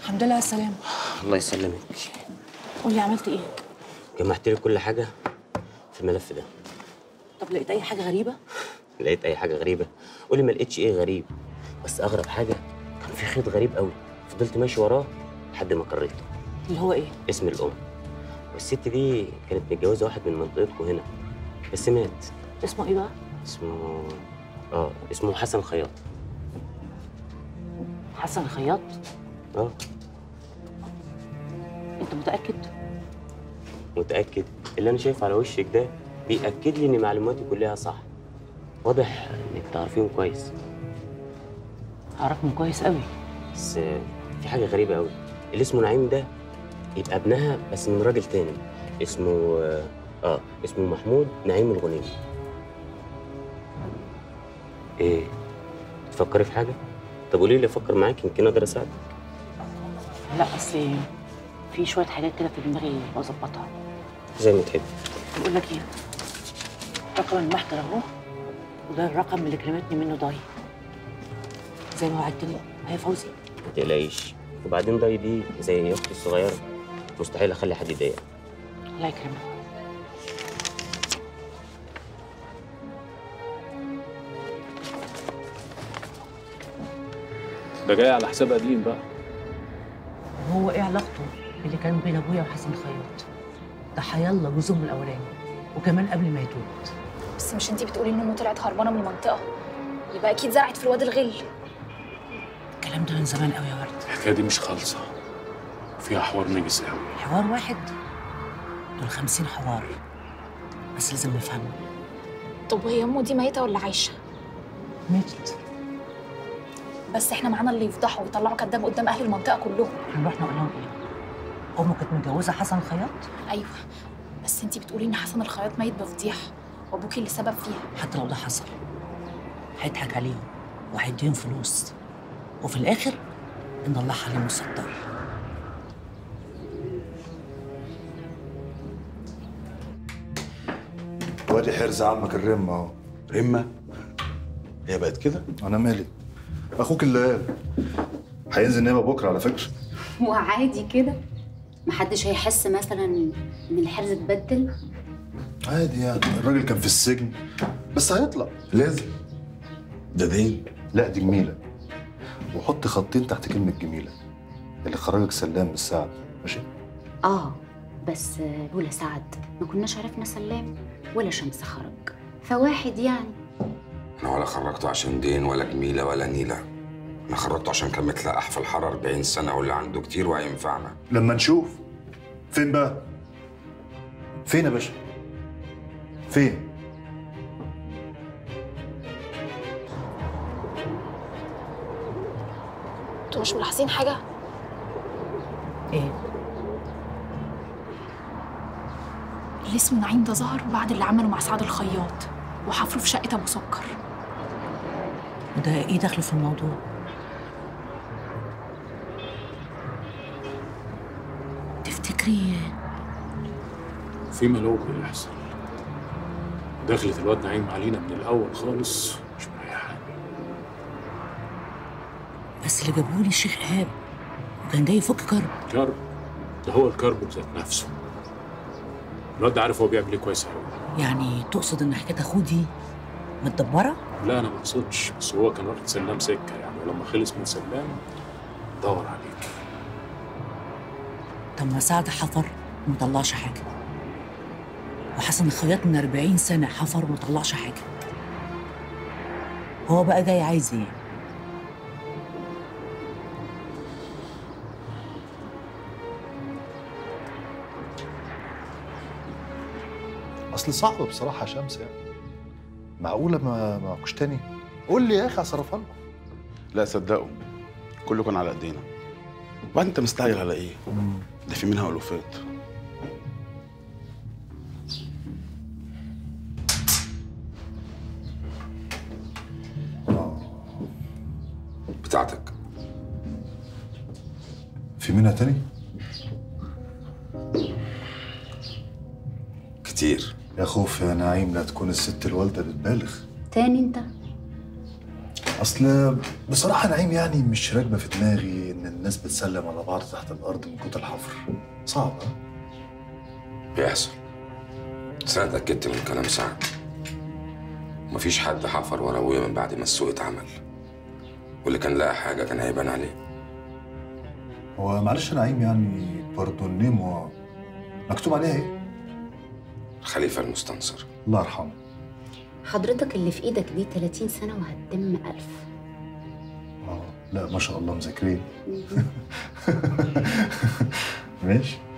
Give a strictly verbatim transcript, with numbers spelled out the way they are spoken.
الحمد لله على السلامة. الله يسلمك. قول لي عملت ايه؟ جمعت لك كل حاجة في الملف ده. طب لقيت أي حاجة غريبة؟ لقيت أي حاجة غريبة؟ قولي ما لقيتش إيه غريب، بس أغرب حاجة كان في خيط غريب قوي، فضلت ماشي وراه لحد ما قريته. اللي هو ايه؟ اسم الأم. والست دي كانت متجوزة واحد من منطقتكم هنا، بس مات. اسمه ايه بقى؟ اسمه آه اسمه حسن خياط. حسن خياط؟ آه. أنت متأكد؟ متأكد. اللي أنا شايفه على وشك ده بيأكد لي إن معلوماتي كلها صح. واضح إنك تعرفيهم كويس. أعرفهم كويس قوي. بس في حاجة غريبة قوي، اللي اسمه نعيم ده يبقى ابنها بس من راجل تاني اسمه آه اسمه محمود نعيم الغنيمي. إيه؟ تفكري في حاجة؟ طب قولي لي أفكر معاك يمكن أقدر أساعدك. لا أصل في شوية حاجات كده في دماغي بظبطها. زي ما تحبي. بقول لك إيه؟ رقم المحضر أهو، وده الرقم اللي كلمتني منه ضاي. زي ما وعدتني هي فوزي. ما تقلقيش، وبعدين ضاي دي زي أختي الصغيرة، مستحيل أخلي حد يضايقها. الله يكرمك. ده جاي على حساب قديم بقى. هو ايه علاقته اللي كان بين ابويا وحسن خياط؟ ده حيالله جوزهم الاولاني، وكمان قبل ما يتوت. بس مش انتي بتقولي ان امه طلعت هربانه من المنطقه؟ يبقى اكيد زرعت في الواد الغل. الكلام ده من زمان قوي يا ورد. الحكايه دي مش خالصه، فيها حوار نجس قوي. حوار واحد؟ دول خمسين حوار، بس لازم نفهمه. طب وهي امه دي ميته ولا عايشه؟ ماتت. بس احنا معانا اللي يفضحوا ويطلعوا كداب قدام اهل المنطقه كلهم. هنروح نقول لهم ايه؟ امه كانت متجوزه حسن خياط؟ ايوه، بس انتي بتقولي ان حسن الخياط ميت بفضيحه، وابوكي اللي سبب فيها. حتى لو ده حصل هيضحك عليهم وهيديهم فلوس، وفي الاخر ان الله حليم مستر. وادي حرز عمك الرمه اهو. رمه؟ هي بقت كده؟ انا مالي؟ اخوك اللي قال هينزل نيابه بكره على فكره. وعادي كده؟ محدش هيحس مثلا ان الحرز اتبدل؟ عادي يعني، الراجل كان في السجن بس هيطلع لازم. ده دين؟ لا دي جميله. وحط خطين تحت كلمه جميله. اللي خرجك سلام بالسعد، ماشي؟ اه بس لولا سعد ما كناش عرفنا سلام ولا شمس خرج، فواحد يعني. انا ولا خرجته عشان دين ولا جميله ولا نيله، انا خرجته عشان كان متلقح في الحاره أربعين سنه واللي عنده كتير وهينفعنا. لما نشوف. فين بقى؟ فين يا باشا؟ فين؟ انتوا مش ملاحظين حاجه؟ ايه؟ اللي اسمه نعيم ده ظهر بعد اللي عمله مع سعد الخياط، وحفره في شقه ابو سكر. وده ايه دخله في الموضوع؟ تفتكري في ملوك بيحصل. دخلت الواد نعيم علينا من الاول خالص مش مريحاني. بس اللي جابهولي الشيخ ايهاب وكان جاي يفك كرب. كرب؟ ده هو الكرب بذات نفسه. الواد ده عارف هو بيعمل ايه كويس قوي. يعني تقصد ان حكايه اخوه دي متدبره؟ لا انا ما اقصدش، بس هو كان واخد سلام سكه يعني، ولما خلص من سلام دور عليك. طب ما سعد حفر وما طلعش حاجه، وحسن الخياط من أربعين سنه حفر وما طلعش حاجه. هو بقى جاي عايز ايه؟ اصل صعب بصراحه يا شمس يعني. معقوله ما معكوش تاني؟ قول لي يا اخي هصرفها لكم. لا صدقوا، كله كان على ايدينا. وبعدين انت مستعجل على ايه؟ ده في منها الوفات. بتاعتك. في منها تاني؟ كتير. يا خوف يا نعيم لا تكون الست الوالده بتبالغ. تاني انت؟ اصل بصراحه نعيم يعني مش راكبه في دماغي ان الناس بتسلم على بعض تحت الارض من كتر الحفر. صعب ها؟ بيحصل. بس انا اتاكدت من كلام سعد. مفيش حد حفر ورا ابويا من بعد ما السوق اتعمل. واللي كان لقى حاجه كان هيبان عليه. هو معلش نعيم يعني باردونيمو مكتوب عليها ايه؟ الخليفه المستنصر. الله يرحمه. حضرتك اللي في ايدك دي ثلاثين سنة وهتتم ألف. اه لا ما شاء الله مذاكرين. ماشي.